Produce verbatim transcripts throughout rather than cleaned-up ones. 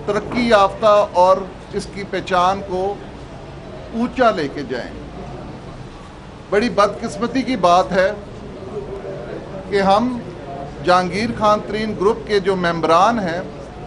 तरक्की याफ्ता और इसकी पहचान को ऊंचा लेके जाएं। बड़ी बदकिस्मती की बात है कि हम जहांगीर खान तरीन ग्रुप के जो मेंबरान हैं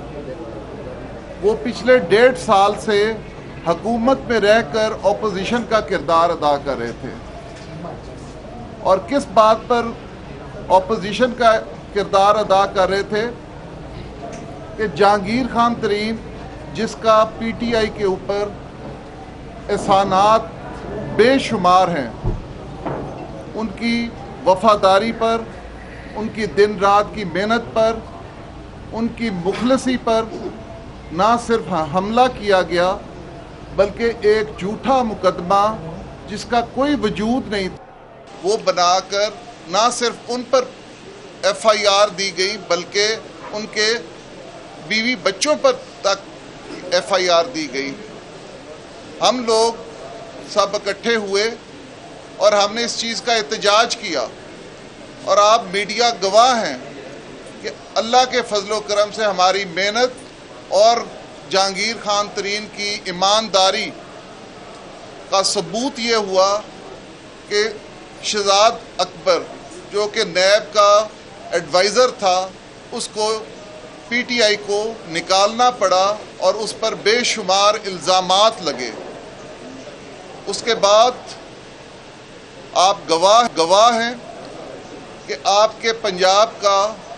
वो पिछले डेढ़ साल से हुकूमत में रहकर अपोजिशन का किरदार अदा कर रहे थे। और किस बात पर अपोजिशन का किरदार अदा कर रहे थे कि जहांगीर खान तरीन जिसका पीटीआई के ऊपर एहसानात बेशुमार हैं, उनकी वफादारी पर, उनकी दिन रात की मेहनत पर, उनकी मुखलसी पर ना सिर्फ हमला किया गया बल्कि एक झूठा मुकदमा जिसका कोई वजूद नहीं वो बनाकर ना सिर्फ उन पर एफ आई आर दी गई बल्कि उनके बीवी बच्चों पर तक एफ आई आर दी गई। हम लोग सब इकट्ठे हुए और हमने इस चीज़ का एहतजाज किया और आप मीडिया गवाह हैं कि अल्लाह के फजलो करम से हमारी मेहनत और जहांगीर खान तरीन की ईमानदारी का सबूत ये हुआ कि शहजाद अकबर जो कि नैब का एडवाइज़र था उसको पीटीआई को निकालना पड़ा और उस पर बेशुमार इल्ज़ामात लगे। उसके बाद आप गवाह गवाह हैं कि आपके पंजाब का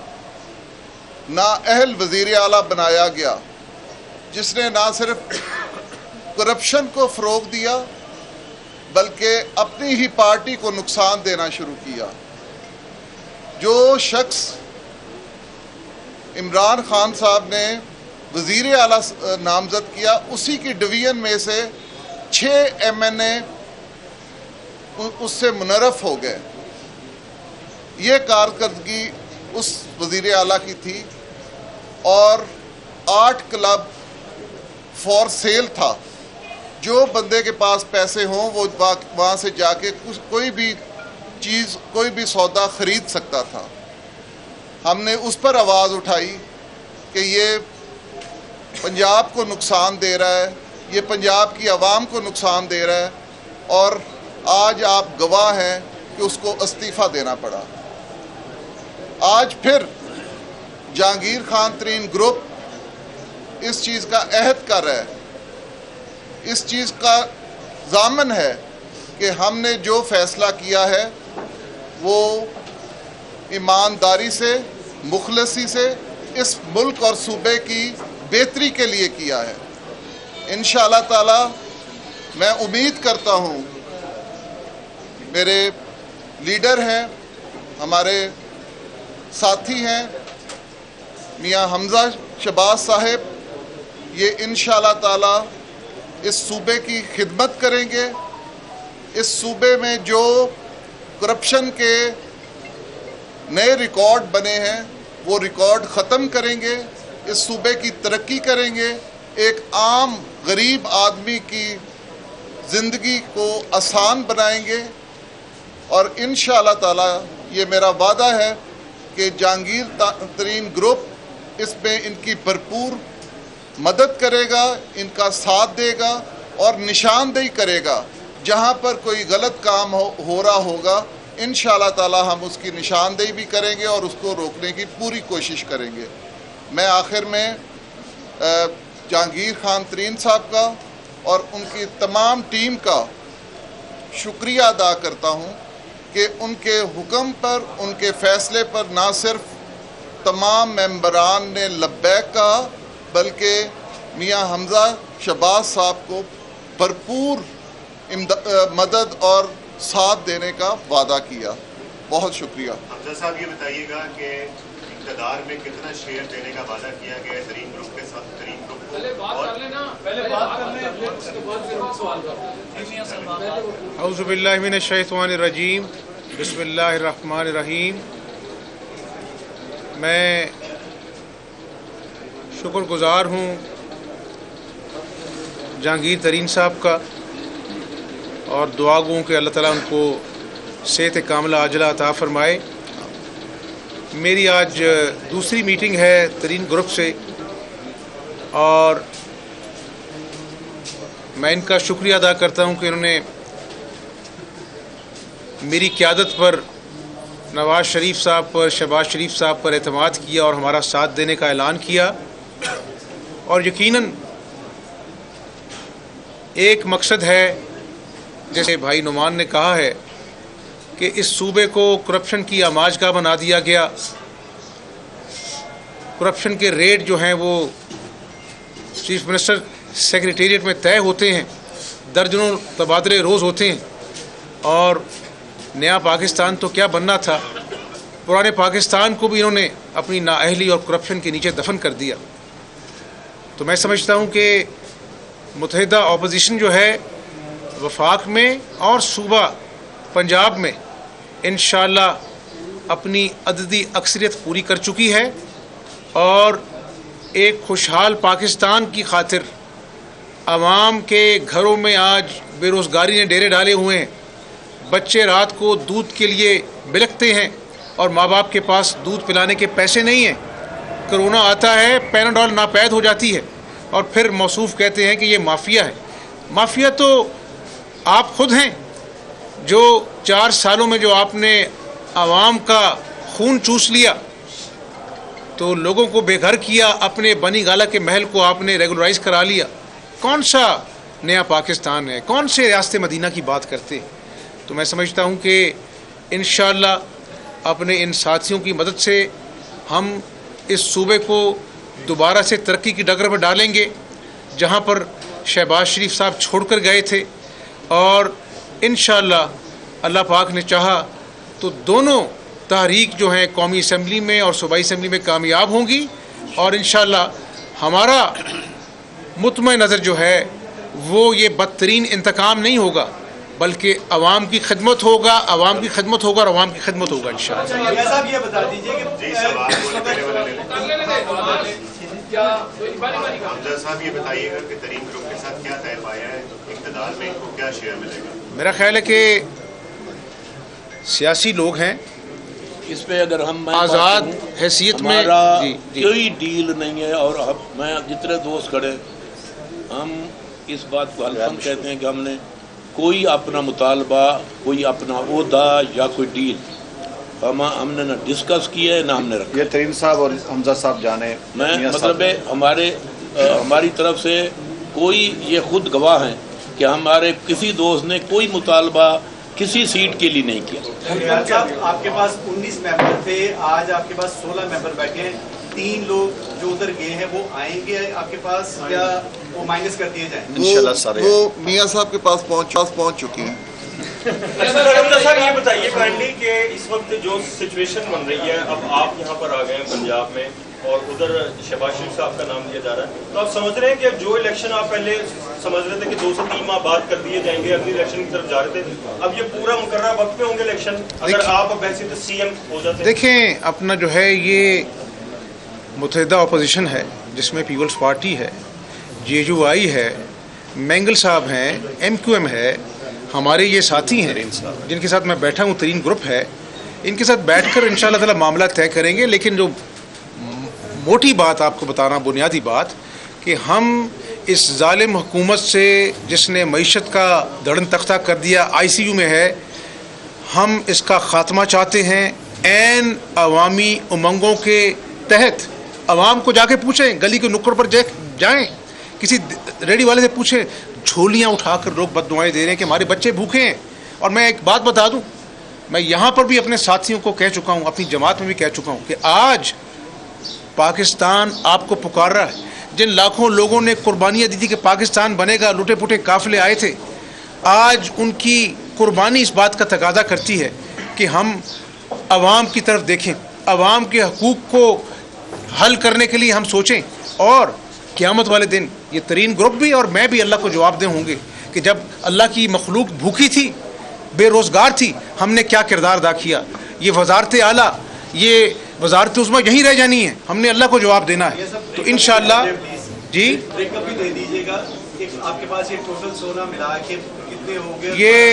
नाअहल वज़ीर आला बनाया गया जिसने ना सिर्फ करप्शन को फ़रोग़ दिया बल्कि अपनी ही पार्टी को नुकसान देना शुरू किया। जो शख्स इमरान खान साहब ने वज़ीर आला नामज़द किया उसी की डिवीज़न में से छः एम एन ए उससे मुनरफ हो गए। ये कारकर्दगी उस वज़ीर आला की थी और आठ क्लब फॉर सेल था। जो बंदे के पास पैसे हों वो वहाँ से जाके कुछ कोई भी चीज़ कोई भी सौदा ख़रीद सकता था। हमने उस पर आवाज़ उठाई कि ये पंजाब को नुकसान दे रहा है, ये पंजाब की आवाम को नुकसान दे रहा है और आज आप गवाह हैं कि उसको इस्तीफ़ा देना पड़ा। आज फिर जहांगीर खान तरीन ग्रुप इस चीज़ का अहद कर रहा है, इस चीज़ का ज़ामन है कि हमने जो फ़ैसला किया है वो ईमानदारी से, मुखलसी से इस मुल्क और सूबे की बेहतरी के लिए किया है। इंशाअल्लाह ताला मैं उम्मीद करता हूँ, मेरे लीडर हैं, हमारे साथी हैं मियाँ हमज़ा शहबाज साहब, ये इंशाअल्लाह ताला इस सूबे की खिदमत करेंगे। इस सूबे में जो करप्शन के नए रिकॉर्ड बने हैं वो रिकॉर्ड ख़त्म करेंगे, इस सूबे की तरक्की करेंगे, एक आम गरीब आदमी की ज़िंदगी को आसान बनाएंगे और इंशाअल्लाह ताला ये मेरा वादा है कि जहांगीर तरीन ग्रुप इसमें इनकी भरपूर मदद करेगा, इनका साथ देगा और निशानदेही करेगा। जहाँ पर कोई गलत काम हो, हो रहा होगा इंशाअल्लाह ताला हम उसकी निशानदेही भी करेंगे और उसको रोकने की पूरी कोशिश करेंगे। मैं आखिर में जहांगीर खान तरीन साहब का और उनकी तमाम टीम का शुक्रिया अदा करता हूँ कि उनके हुक्म पर, उनके फ़ैसले पर ना सिर्फ तमाम मेंबरान ने लब्बैक कहा बल्कि मियाँ हमज़ा शहबाज साहब को भरपूर मदद और साथ देने का वादा किया। बहुत शुक्रिया। हमज़ा साहब ये बताइएगा कि इक़्तिदार में कितना शेयर देने का वादा किया गया है तरीन ग्रुप के साथ? तरीन ग्रुप पहले बात कर लेना, पहले बात कर लें, फिर उसके बाद फिर सवाल करते हैं। औज़ु बिल्लाहि मिनश शैतानिर रजीम, बिस्मिल्लाहिर रहमानिर रहीम। मैं शुक्रगुज़ार हूँ जहांगीर तरीन साहब का और दुआ गूँ कि अल्लाह ताला उनको सेहत कामिला आजला अता फ़रमाए। मेरी आज दूसरी मीटिंग है तरीन ग्रुप से اور میں ان کا شکریہ ادا کرتا ہوں کہ انہوں نے میری قیادت پر نواز شریف صاحب پر شہباز شریف صاحب پر اعتماد کیا اور ہمارا ساتھ دینے کا اعلان کیا. اور یقیناً ایک مقصد ہے، جیسے بھائی نعمان نے کہا ہے کہ اس صوبے کو کرپشن کی آماجگاہ بنا دیا گیا. کرپشن کے ریٹ جو ہیں وہ چیف منسٹر سیکریٹریٹ میں طے ہوتے ہیں، درجنوں تبادلے روز ہوتے ہیں. اور نیا پاکستان تو کیا بننا تھا، پرانے پاکستان کو بھی انہوں نے اپنی نااہلی اور کرپشن کے نیچے دفن کر دیا. تو میں سمجھتا ہوں کہ متحدہ اپوزیشن جو ہے وفاق میں اور صوبہ پنجاب میں انشاءاللہ اپنی عددی اکثریت پوری کر چکی ہے، اور ایک خوشحال پاکستان کی خاطر عوام کے گھروں میں آج بے روزگاری نے ڈیرے ڈالے ہوئے ہیں. بچے رات کو دودھ کے لیے بلکتے ہیں اور ماں باپ کے پاس دودھ پلانے کے پیسے نہیں ہیں. کرونا آتا ہے، پیناڈول ناپید ہو جاتی ہے اور پھر موصوف کہتے ہیں کہ یہ مافیا ہے. مافیا تو آپ خود ہیں، جو چار سالوں میں جو آپ نے عوام کا خون چوس لیا، تو لوگوں کو بے گھر کیا، اپنے بنی گالہ کے محل کو آپ نے ریگولرائز کرا لیا. کون سا نیا پاکستان ہے؟ کون سے ریاست مدینہ کی بات کرتے؟ تو میں سمجھتا ہوں کہ انشاءاللہ اپنے ان ساتھیوں کی مدد سے ہم اس صوبے کو دوبارہ سے ترقی کی ڈگر پر ڈالیں گے، جہاں پر شہباز شریف صاحب چھوڑ کر گئے تھے. اور انشاءاللہ اللہ پاک نے چاہا تو دونوں تحریک جو ہیں قومی اسمبلی میں اور صوبائی اسمبلی میں کامیاب ہوں گی. اور انشاءاللہ ہمارا مطمئن نظر جو ہے وہ یہ بدترین انتقام نہیں ہوگا، بلکہ عوام کی خدمت ہوگا، عوام کی خدمت ہوگا اور عوام کی خدمت ہوگا انشاءاللہ. صاحب یہ بتا دیجیے کہ حمزہ صاحب یہ بتائیے گا کہ ترین گروپ کے ساتھ کیا طے پایا ہے، اقتدار میں ان کو کیا شیئر ملے گا؟ میرا خیال ہے کہ سیاسی لوگ ہیں، اس پہ اگر ہم آزاد حیثیت میں جی جی کوئی ڈیل نہیں ہے. اور میں جتنے دوست کھڑے ہم اس بات کو حلفاً کہتے ہیں کہ ہم نے کوئی اپنا مطالبہ، کوئی اپنا عہدہ یا کوئی ڈیل ہم ہم نے نہ ڈسکس کیا ہے نہ ہم نے رکھا. یہ ترین صاحب اور حمزہ صاحب جانے میں مطلب ہے ہمارے ہماری طرف سے کوئی یہ خود گواہ ہیں کہ ہمارے کسی دوست نے کوئی مطالبہ کسی سیٹ کے لیے نہیں کیا. صاحب آپ کے پاس انیس ممبر تھے، آج آپ کے پاس سولہ ممبر بیٹھے ہیں. تین لوگ جو ادھر گئے ہیں وہ آئیں گے آپ کے پاس یا وہ مائنس کر دیے جائیں؟ انشاءاللہ سارے وہ میاں صاحب کے پاس پہنچ پہنچ چکے ہیں. صاحب یہ بتائیے کائنڈلی کہ اس وقت جو سچویشن بن رہی ہے، اب آپ یہاں پر آ گئے ہیں پنجاب میں اور ادھر شہباز شریف صاحب کا نام لیا جا رہا ہے، تو آپ سمجھ رہے ہیں کہ جو الیکشن آپ پہلے سمجھ رہے تھے کہ دو سے تین ماہ بعد کر دیے جائیں گے، اگلی الیکشن کی طرف جا رہے تھے، اب یہ پورا مقررہ وقت پہ ہوں گے الیکشن اگر آپ اب ایسے سی ایم ہو جاتے ہیں؟ دیکھیں اپنا جو ہے یہ متحدہ اپوزیشن ہے جس میں پیپلز پارٹی ہے، جے یو آئی ہے، مینگل صاحب ہیں، ایم کیو ایم ہے، ہمارے یہ ساتھی ہیں جن کے ساتھ میں بیٹھا ہوں، ترین گروپ ہے. ان کے ساتھ بیٹھ کر انشاءاللہ تعالی معاملہ طے کریں گے. لیکن جو موٹی بات آپ کو بتانا، بنیادی بات، کہ ہم اس ظالم حکومت سے جس نے معیشت کا دھڑن تختہ کر دیا، آئی سی یو میں ہے، ہم اس کا خاتمہ چاہتے ہیں. عین عوامی امنگوں کے تحت عوام کو جا کے پوچھیں، گلی کے نکڑ پر جائیں، کسی ریڈی والے سے پوچھیں، جھولیاں اٹھا کر لوگ بد دعائیں دے رہے ہیں کہ ہمارے بچے بھوکے ہیں. اور میں ایک بات بتا دوں، میں یہاں پر بھی اپنے ساتھیوں کو کہہ چکا ہوں، اپنی جماعت میں بھی کہہ چکا ہوں کہ آج پاکستان آپ کو پکار رہا ہے. جن لاکھوں لوگوں نے قربانیاں دی تھی کہ پاکستان بنے گا، لوٹے پوٹے قافلے آئے تھے، آج ان کی قربانی اس بات کا تقاضا کرتی ہے کہ ہم عوام کی طرف دیکھیں، عوام کے حقوق کو حل کرنے کے لیے ہم سوچیں. اور قیامت والے دن یہ ترین گروپ بھی اور میں بھی اللہ کو جواب دے ہوں گے کہ جب اللہ کی مخلوق بھوکی تھی، بے روزگار تھی، ہم نے کیا کردار ادا کیا. یہ وزارت اعلیٰ، یہ وزارت عظمیٰ یہیں رہ جانی ہے، ہم نے اللہ کو جواب دینا ہے. تو انشاءاللہ جی بریک اپ بھی دے دیجیے گا کہ آپ کے پاس یہ ٹوٹل سونا ملا کے کتنے ہو گئے؟ یہ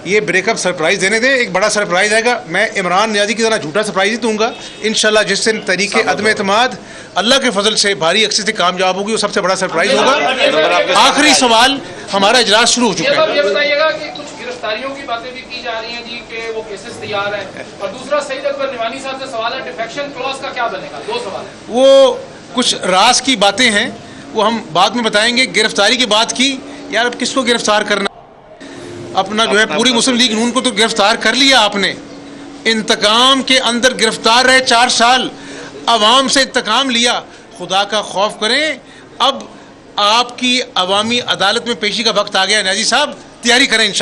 یہ بریک اپ سرپرائز دینے دیں. ایک بڑا سرپرائز آئے گا. میں عمران نیازی کی طرح جھوٹا سرپرائز ہی دوں گا انشاءاللہ. جس دن طریقے عدم اعتماد اللہ کے فضل سے بھاری اکثریت سے کامیاب ہوگی وہ سب سے بڑا سرپرائز ہوگا. آخری سوال, ہمارا اجلاس شروع ہو چکا ہے. یہ بتائیے گا کہ کچھ گرفتاریوں کی باتیں بھی کی جا رہی ہیں جی کہ وہ کیسز تیار ہیں, اور دوسرا سعید اکبر نعمانی صاحب سے سوال ہے ڈیفیکشن کلاس کا کیا بنے گا. دو سوال ہیں. وہ کچھ راز کی باتیں ہیں, وہ ہم بعد میں بتائیں گے. گرفتاری کی بات کی, یار اب کس کو گرفتار کرنا, اپنا جو ہے پوری مسلم لیگ نون کو تو گرفتار کر لیا آپ نے. انتقام کے اندر گرفتار رہے چار سال, عوام سے انتقام لیا. خدا کا خوف کریں, اب آپ کی عوامی عدالت میں پیشی کا وقت آ گیا. نیازی صاحب تیاری کریں انشاءاللہ.